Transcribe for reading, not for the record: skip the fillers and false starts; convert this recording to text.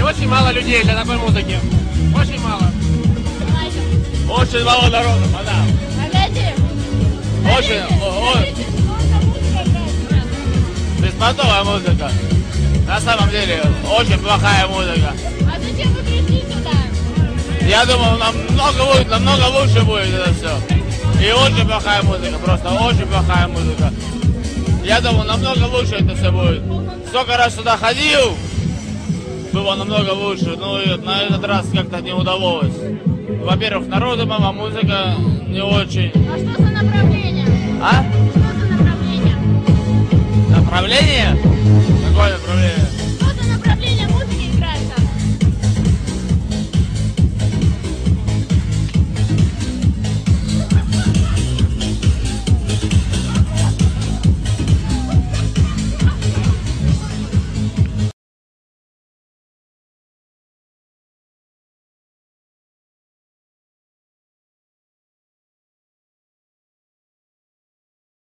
очень мало людей для такой музыки. Очень мало. Очень мало народу, мадам. Очень. Беспонтовая музыка. На самом деле, очень плохая музыка. А зачем вы пришли сюда? Я думал, намного лучше будет это все. И очень плохая музыка, просто очень плохая музыка. Я думал, намного лучше это все будет. Сколько раз сюда ходил, было намного лучше, но на этот раз как-то не удалось. Во-первых, народу мало, музыка не очень. А что за направление?